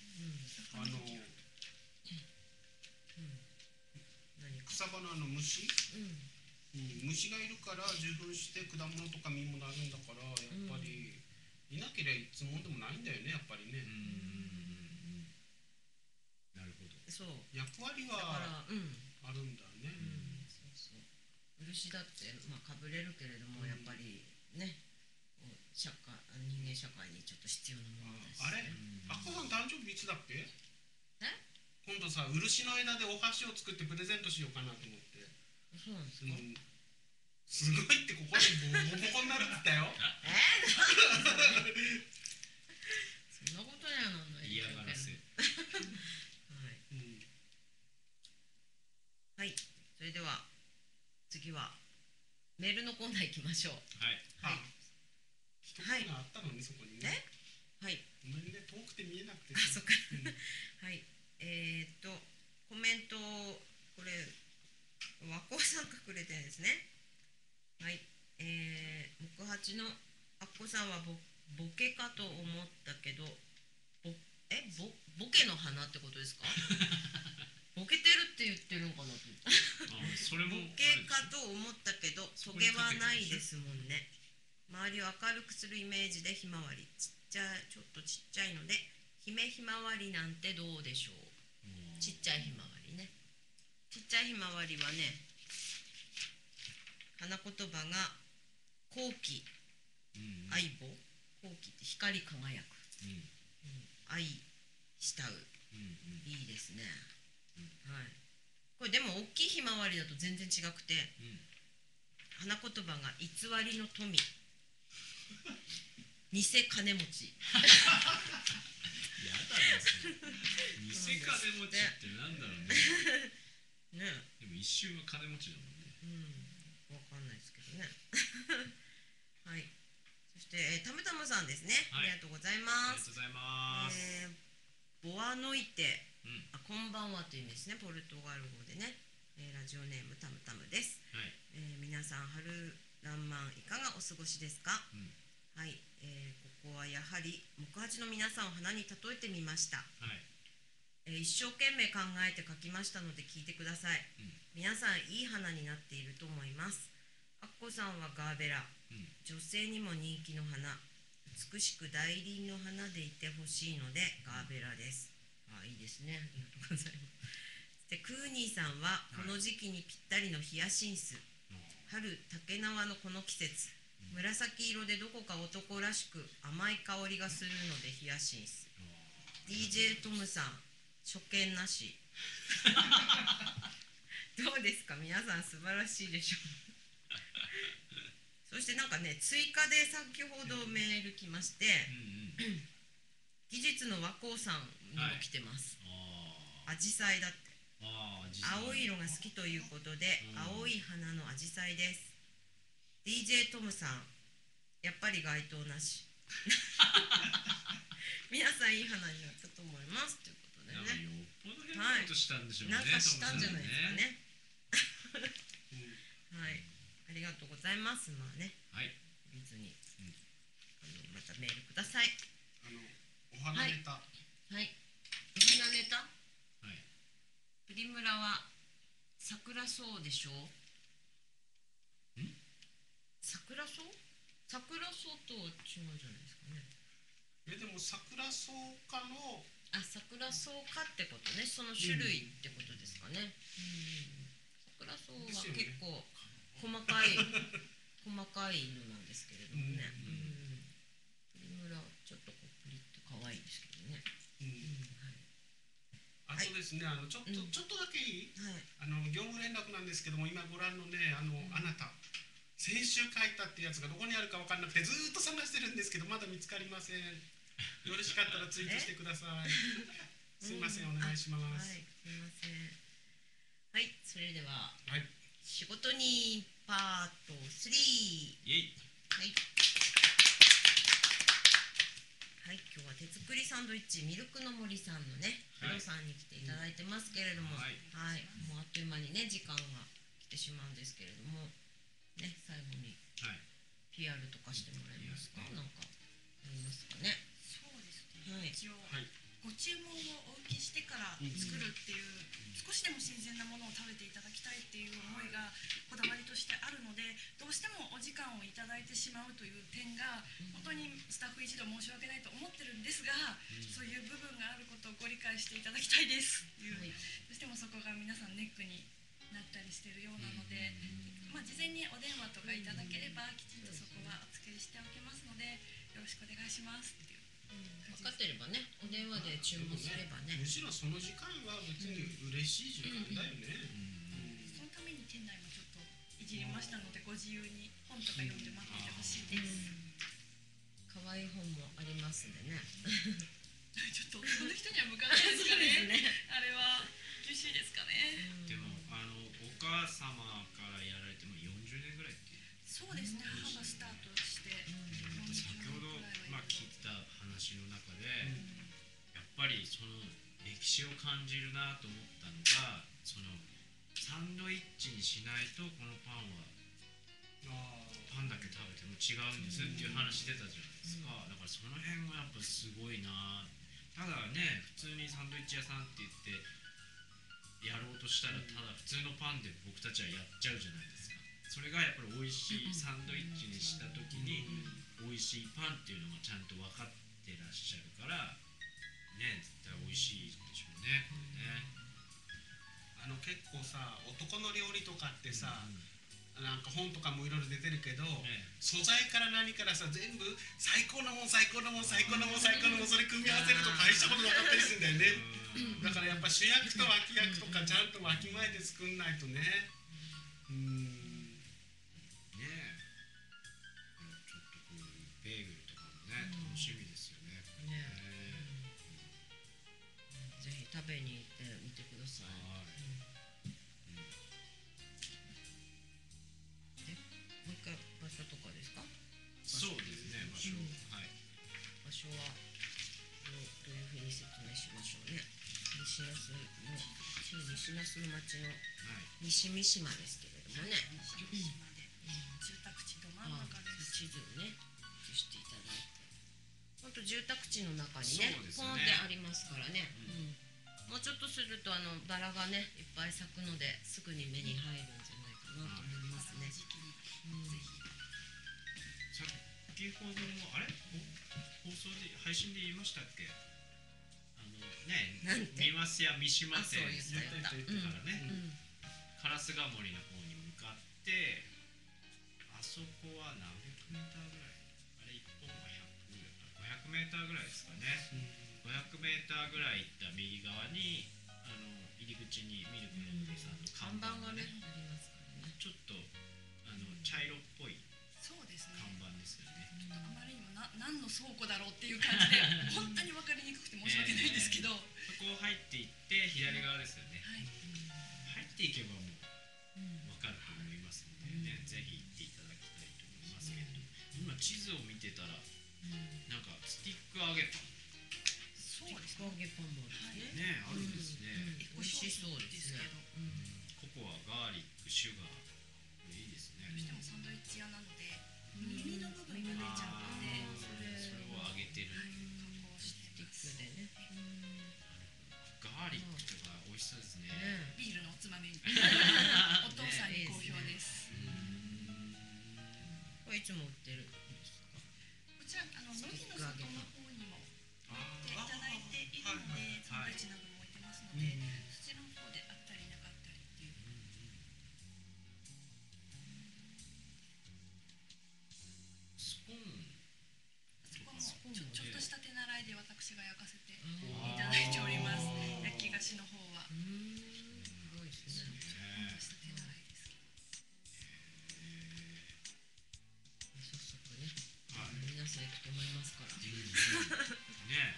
草花の虫、虫がいるから受粉して果物とか実もなるんだから、やっぱりいなければいつもんでもないんだよね、やっぱりね。 なるほど。 そう。 役割はあるんだね。 漆だってかぶれるけれども、やっぱりね、人間社会にちょっと必要なものです。 あれ、あこさん誕生日いつだっけ？今度さ、漆の枝でお箸を作ってプレゼントしようかなと思って。 そうなんですか？ すごいってここでボコボコになるって言ったよ。 そんなことにはなんない。 嫌がらせ。 はい。それでは次はメールのコーナー行きましょう。 はい。一コーナーあったのね、そこにね。 はい。 ごめんね、遠くて見えなくて。 そっか。はい。コメントこれ和光さんがくれてるんですね。はい。木八のあっこさんはボケかと思ったけど、ボケの花ってことですか？ボケてるって言ってるのかなと思って。 それもボケかと思ったけど、トゲはないですもんね。周りを明るくするイメージでひまわり、ちょっとちっちゃいので姫ひまわりなんてどうでしょう。ちっちゃいひまわりね。ちっちゃいひまわりはね、花言葉が好奇、愛慕、好奇って光り輝く、愛慕う、いいですね。はい。これでも大きいひまわりだと全然違くて、花言葉が偽りの富、偽金持ち。 やだなそれ。偽金持ちってなんだろうね。でも一瞬は金持ちだもんね。 わかんないですけどね。はい。そしてたむたむさんですね。ありがとうございます。 ありがとうございます。 ボアノイテ、こんばんはという意味ですね。ポルトガル語でね。ラジオネームたむたむです。皆さん春らんまんいかがお過ごしですか？はい。ここはやはり木八の皆さんを花に例えてみました。 一生懸命考えて書きましたので聞いてください。皆さんいい花になっていると思います。アッコさんはガーベラ、女性にも人気の花、美しく大輪の花でいてほしいのでガーベラです。いいですね、ありがとうございます。でクーニーさんはこの時期にぴったりのヒヤシンス、春竹縄のこの季節、紫色でどこか男らしく甘い香りがするのでヒヤシンス。 DJ トムさん、初見なしどうですか皆さん、素晴らしいでしょうそしてなんかね、追加で先ほどメール来まして、技術の和光さんにも来てます。アジサイだって。青い色が好きということで、青い花のアジサイです。 DJ トムさん、やっぱり該当なし皆さんいい花になったと思いますということでね。 よっぽど変なことしたんでしょうね。 なんかしたんじゃないですかね。はい、ありがとうございます。まあね、見ずに、またメールください。 お花ネタ。 はい。お花ネタ。プリムラは桜草でしょう。桜草？桜草とは違うじゃないですかね。 でも桜草科の桜草科ってことね。その種類ってことですかね。桜草は結構細かい犬なんですけれどもね。プリムラちょっとプリッと可愛いですけどね。 そうですね、ちょっとだけいい、業務連絡なんですけども、今ご覧のね、あなた先週書いたってやつがどこにあるか分かんなくてずーっと探してるんですけど、まだ見つかりません。よろしかったらツイートしてください。すいません、お願いします。 すいません。はい、それでは、仕事にパート3。はい、今日は手作りサンドイッチミルクの森さんのね、ヒロさんに来ていただいてますけれども、もうあっという間にね、時間が来てしまうんですけれども、ね、最後に PR とかしてもらえますか？なんかありますかね？ そうですね。一応ご注文をお受けしてから作るっていう、少しでも新鮮なものを食べていただきたいっていう思いがこだわりとしてあるので、どうしてもお時間をいただいてしまうという点が本当にスタッフ一同申し訳ないと思ってるんですが、そういう部分があることをご理解していただきたいですっていう、どうしてもそこが皆さんネックになったりしてるようなので、事前にお電話とかいただければきちんとそこはお付けしておきますので、よろしくお願いしますっていう。 分かってればね、お電話で注文すればね。 むしろその時間は別に嬉しい時間だよね。 そのために店内もちょっといじりましたので、ご自由に本とか読んで待っててほしいです。 可愛い本もありますんでね。 ちょっと男の人には向かないですかね。あれは厳しいですかね。 でもお母様からやられても40年ぐらいっていう。 そうですね。母がスタートして。 先ほど聞いた話の中で、やっぱりその歴史を感じるなと思ったのが、そのサンドイッチにしないとこのパンはパンだけ食べても違うんですっていう話出たじゃないですか。だからその辺がやっぱすごいな。ただね、普通にサンドイッチ屋さんって言ってやろうとしたら、ただ普通のパンで僕たちはやっちゃうじゃないですか。それがやっぱり美味しいサンドイッチにした時に美味しいパンっていうのがちゃんと分かってらっしゃるからね、絶対美味しいでしょうね。これね。 結構さ、男の料理とかってさ、なんか本とかもいろいろ出てるけど、素材から何からさ、全部最高のもん最高のもん最高のもん最高のもん、それ組み合わせると大したことなかったりするんだよね。だからやっぱ主役と脇役とかちゃんとわきまえて作んないとね。 ちょっとこういうベーグルとかもね、楽しみですよね。 ぜひ食べに行ってみてください。もう一回場所とかですか？ そうですね、場所。 場所はどういうふうに説明しましょうね。西那須の町の西三島ですけれどもね。 住宅地ど真ん中です。 地図をね、映していただいて。本当住宅地の中にね、ポンってありますからね。 もうちょっとするとバラがねいっぱい咲くのですぐに目に入るんじゃないかなと思いますね。 時期にうんぜひ。 先ほどもあれ放送で配信で言いましたっけ？ねなんて三ますや三島あそう店言った言ってからね、 うん烏蒲森の方に向かってあそこは何百メーターぐらいあれ1本は500メーターぐらいですかね、500メーターぐらい行った右側に入り口にミルクのおじさんの看板がねありますからね。 ちょっと茶色っぽいそうですね。 看板ですよね。 あまりにも何の倉庫だろうっていう感じで本当に分かりにくくて申し訳ないんですけど、 そこを入っていって左側ですよね。 はい。 入っていけばもう分かると思いますのでね、ぜひ行っていただきたいと思いますけれど、今地図を見てたらなんかスティック揚げパンそうです揚げパンもあるね。 ねあるんですね。 美味しそうですね。 ココア、ガーリック、シュガー、これいいですね。 どうしてもサンドイッチ屋なので耳の部分が出ちゃうのでそれを揚げてる。 加工してスティックでね。 ガーリックとか美味しそうですね。 ビールのおつまみにお父さんに好評です。 これいつも売ってるんですか？ こちら麦の里の方にも売っていただいているので、サンドイッチなども置いてますので、そちらの方であったりなかったりっていう。 スコーンそこもちょっとした手習いで私が焼かせていただいております。焼き菓子の方は。 すごいですね。 ちょっとした手習いですけど。 早速ね、皆さん行くと思いますから。 ね。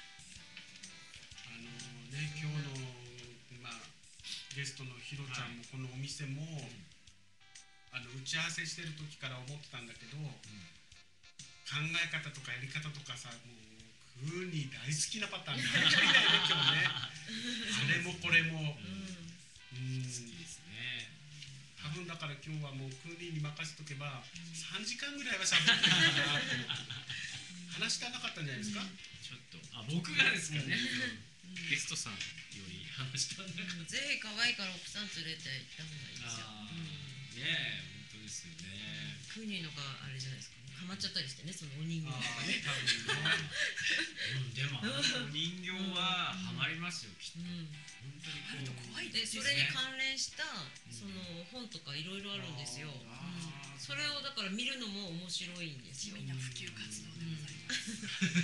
今日のゲストのひろちゃんもこのお店も打ち合わせしてる時から思ってたんだけど、考え方とかやり方とかさ、もうクーニー大好きなパターンがありだよね今日ね。あれもこれも。 好きですね。 多分だから今日はもうクーニーに任せとけば3時間ぐらいは喋ってるかなと思って話したなかったんじゃないですか。 ちょっと僕がですかね。ゲストさんより話したんだから。 ぜひ可愛いから奥さん連れて行った方がいいですよ。 ねえ、本当ですよね。 クーニーのがあれじゃないですか。ハマっちゃったりしてね、そのお人形とかね。 でもお人形はハマりますよきっと。本当に怖いでそれに関連したその本とかいろいろあるんですよ。それをだから見るのも面白いんですよ。 地味な普及活動でございます。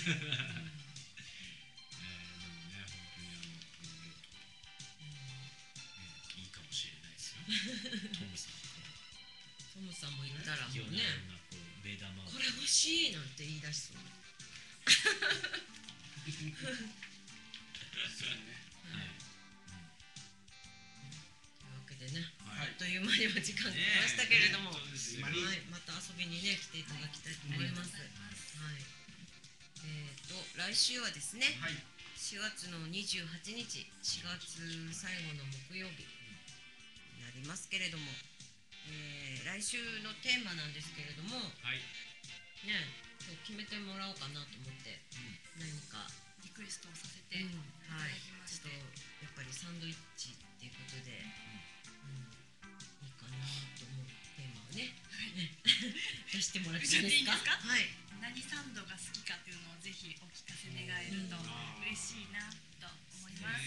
いいかもしれないですよ。 トムさんも言ったらもうね、 目玉これ欲しいなんて言い出しそう。というわけでね、あっという間にお時間が来ましたけれども、また遊びにね来ていただきたいと思います。はい。来週はですね、4月の28日、4月最後の木曜日になりますけれども、来週のテーマなんですけれども、ね、今日決めてもらおうかなと思って、何かリクエストをさせていただきまして、 ちょっとやっぱりサンドイッチっていうことで、いいかなと思うテーマをね、出してもらっていいですか？はい。 何サンドが好きかというのをぜひお聞かせ願えると嬉しいなと思います。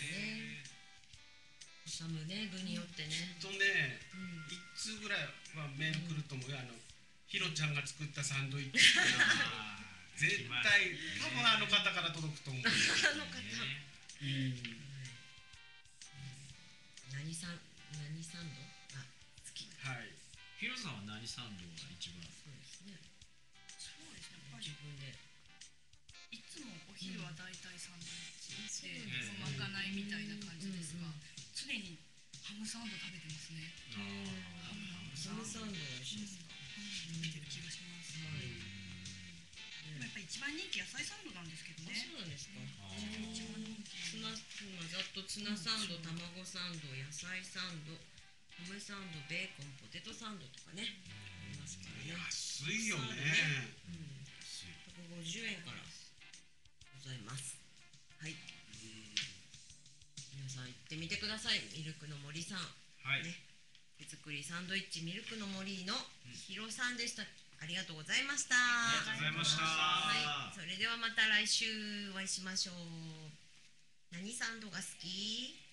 サムね、部によってね。 1通ぐらいはメール来ると思うよ。ひろちゃんが作ったサンドイッチ。絶対多分あの方から届くと思う。 あの方。何サンド？あ、好き。 はい。 ヒロさんは何サンドが一番？ そうですね。やっぱり自分で。 いつもお昼はだいたいサンドイッチでまかないみたいな感じですが、常にハムサンド食べてますね。 ハムサンド美味しいですか？ 食べてる気がします。やっぱり一番人気野菜サンドなんですけどね。 そうなんですか。 一番人気。 ざっとツナサンド、卵サンド、野菜サンド、ハムサンド、ベーコン、ポテトサンドとかね、ありますからね。 安いよね。 150円からございます。はい。皆さん行ってみてください。ミルクの森さん、 はい、 ね、手作りサンドイッチミルクの森のヒロさんでした。ありがとうございました。 ありがとうございました。 はい、それではまた来週お会いしましょう。何サンドが好き？